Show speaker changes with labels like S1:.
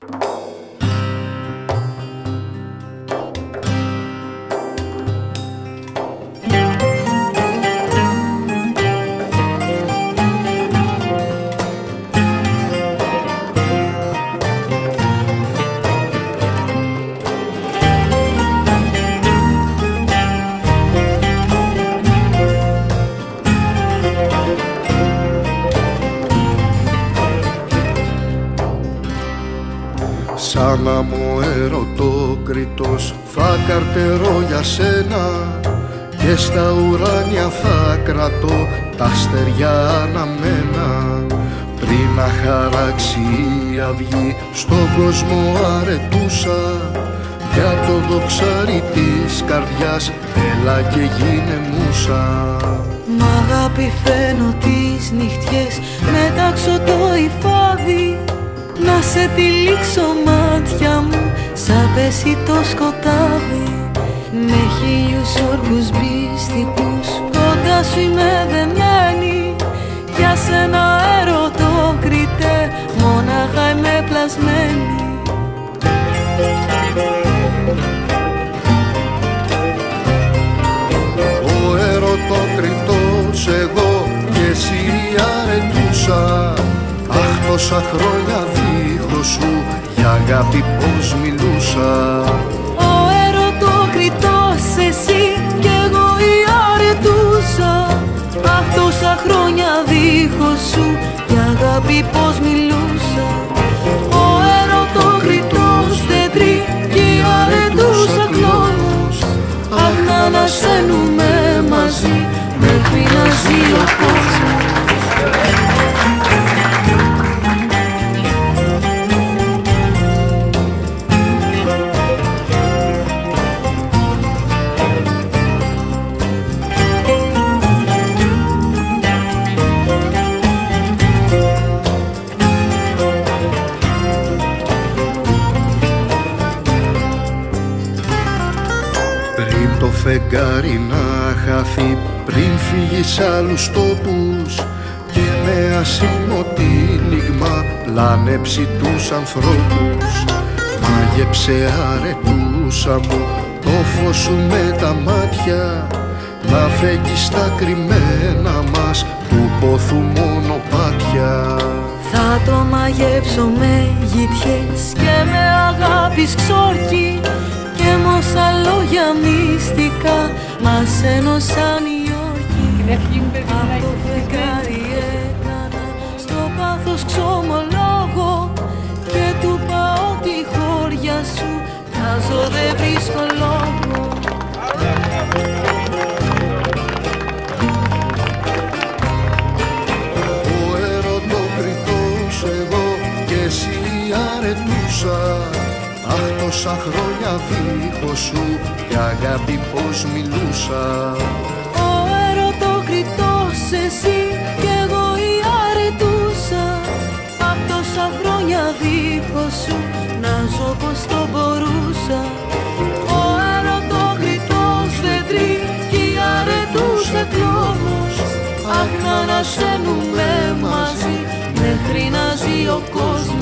S1: Σαν να μου ερωτόκριτος θα καρτερώ για σένα και στα ουράνια θα κρατώ τα αστεριά αναμένα, πριν να χαράξει η αυγή στον κόσμο αρετούσα, για το δοξάρι της καρδιάς έλα και γίνε μουσα.
S2: Μ' αγάπη φαίνω τις νυχτιές, μετάξω το υφάδι, να σε τυλίξω μάτια μου σαν πέσει το σκοτάδι. Με χίλιους όρκους μπιστικούς κοντά σου είμαι δεμένη, για σένα ερωτόκριτε μόναχα είμαι πλασμένη.
S1: Ο ερωτόκριτος εγώ και εσύ αρετούσα, αχ τόσα χρόνια δίχως σου για αγάπη πως μιλούσα.
S2: Ο ερωτόκριτος εσύ κι εγώ η αρετούσα, αχ τόσα χρόνια δίχως σου για αγάπη πως μιλούσα. Ο ερωτόκριτος δέντρι κι η αρετούσα κλόνος, αχ να ανασένουμε μαζί μέχρι να ζει ο κόσμος.
S1: Πριν το φεγγάρι να χαθεί, πριν φύγει σ' άλλους τόπους και με ασήμο τύλιγμα πλάνεψει τους ανθρώπους, μάγεψε αρετούσα μου το φως σου με τα μάτια, να φέγγεις τα κρυμμένα μας του πόθου μονοπάτια.
S2: Θα το μαγέψω με γητιές και με αγάπης ξόρκι, και με όσα λόγια μυστικά μας ένωσαν οι όρκοι. Από το φεγγάρι έκανα στο πάθος ξομολόγο, και του πάω τη χώρια σου τάζω δεν βρίσκω λόγο.
S1: Ο ερωτόκριτος εγώ και εσύ αρετούσα, αχ τόσα χρόνια δίχως σου για αγάπη πως μιλούσα.
S2: Ο ερωτόκριτος εσύ κι εγώ η αρετούσα, απ' τόσα χρόνια δίχως σου να ζω πως το μπορούσα. Ο ερωτόκριτος δέντρι κι η αρετούσα κλόνος, αχ να ανασένουμε μαζί μέχρι να ζει ο κόσμος.